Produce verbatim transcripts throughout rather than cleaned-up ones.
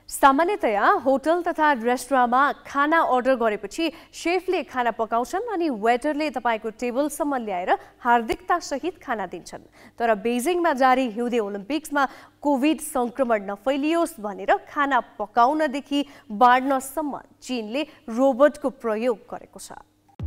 सामान्यतया होटल तथा रेस्टुरेन्टमा खाना अर्डर गरेपछि शेफले खाना पकाउँछन् अनि वेटरले तपाईको टेबलसम्म ल्याएर हार्दिकता सहित खाना दिन्छन्। तर बेजिङमा जारी हिउँदे ओलम्पिक्समा कोभिड संक्रमण नफैलियोस् भनेर खाना पकाउनदेखि बाँड्नसम्म चीनले रोबोटको प्रयोग गरेको छ।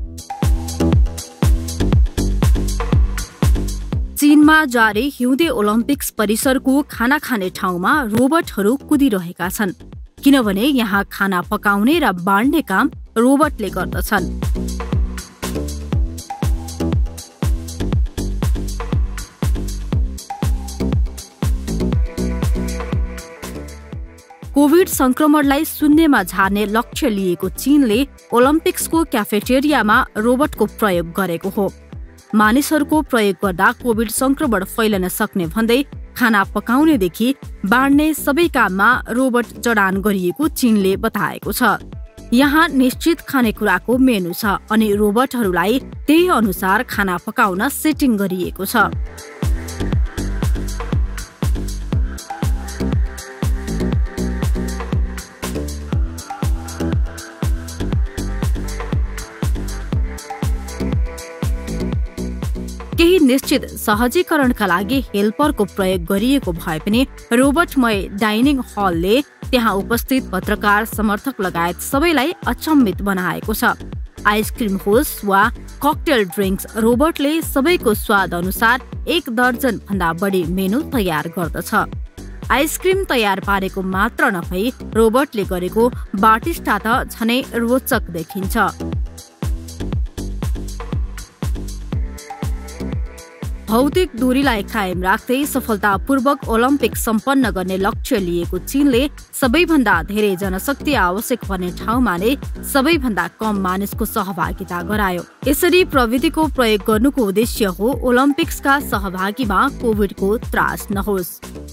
चीनमा जारी हिउँदे ओलम्पिक्स परिसरको खाना खाने ठाउँमा रोबोटहरू कुदिरहेका छन् किनभने यहाँ खाना पकाउने र बाँड्ने काम रोबोटले गर्दछन्। कोभिड संक्रमणलाई शून्यमा झार्ने लक्ष्य लिएको चीनले ओलम्पिक्सको क्याफेटेरियामा रोबोटको प्रयोग गरेको हो। मानिसहरूको प्रयोग गर्दा कोभिड संक्रमण फैलन सक्ने भन्दै खाना पकाउनेदेखि बाँड्ने सबै काममा रोबोट जडान गरिएको चीनले बताएको छ। यहाँ निश्चित खानेकुराको मेनु छ अनि रोबोटहरूलाई त्यही अनुसार खाना पकाउन सेटिङ गरिएको छ। केही निश्चित सहजीकरणका लागि हेल्परको प्रयोग गरिएको भए पनि रोबोटमय डाइनिङ हलले त्यहाँ उपस्थित पत्रकार समर्थक लगायत सबैलाई अचम्मित बनाएको छ। आइसक्रिम होस् वा ककटेल ड्रिङ्क्स रोबोटले सबैको स्वाद अनुसार एक दर्जन भन्दा बढी मेनु तयार गर्दछ। आइसक्रिम तयार पारेको मात्र नभई रोबोटले गरेको बाटिस्टा त झनै रोचक देखिन्छ। भौतिक दूरीलाई कायम राख्दै सफलतापूर्वक ओलम्पिक सम्पन्न गर्ने लक्ष्य लिएको चीनले सबैभन्दा धेरै जनशक्ति आवश्यक पर्ने ठाउँमा नै सबैभन्दा कम मानिसको सहभागिता गरायो। यसरी प्रविधिको प्रयोग गर्नुको उद्देश्य हो ओलम्पिक्सका सहभागीमा कोभिडको त्रास नहोस्।